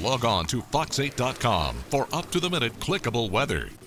Log on to fox8.com for up-to-the-minute clickable weather.